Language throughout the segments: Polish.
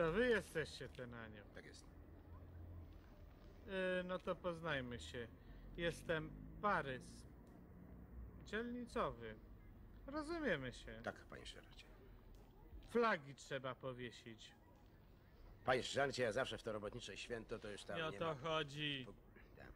To wy jesteście ten anioł. Tak jest. No to poznajmy się. Jestem Parys. Dzielnicowy. Rozumiemy się. Tak, panie sierżancie. Flagi trzeba powiesić. Panie sierżancie, ja zawsze w to robotnicze święto to już tam Nie o nie to ma... chodzi. Tak.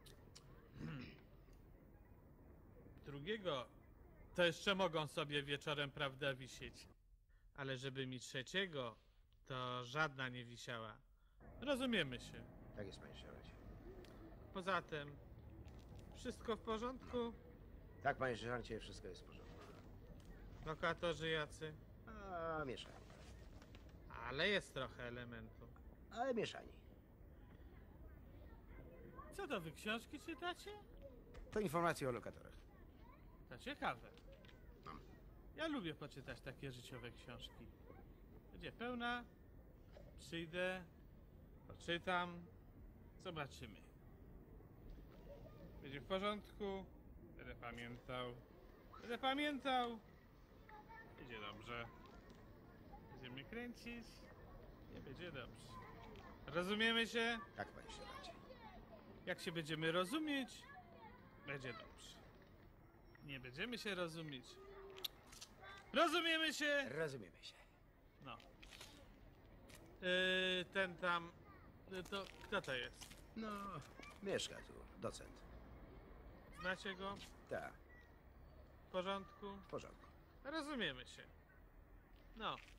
Drugiego to jeszcze mogą sobie wieczorem, prawda, wisieć. Ale żeby mi trzeciego, to żadna nie wisiała. Rozumiemy się. Tak jest, panie sierżancie. Poza tym, wszystko w porządku? Tak, panie sierżancie, wszystko jest w porządku. Lokatorzy jacy? A mieszani. Ale jest trochę elementu. Ale mieszani. Co to, wy książki czytacie? To informacje o lokatorach. To ciekawe. Mam. Ja lubię poczytać takie życiowe książki. Będzie pełna, przyjdę, poczytam, zobaczymy. Będzie w porządku, będę pamiętał, będzie dobrze. Będziemy kręcić, nie będzie dobrze. Rozumiemy się? Tak, panie sierżancie. Jak się będziemy rozumieć, będzie dobrze. Nie będziemy się rozumieć. Rozumiemy się? Rozumiemy się. No. Ten tam... To kto to jest? No, mieszka tu, docent. Znacie go? Tak, W porządku? w porządku. Rozumiemy się. No.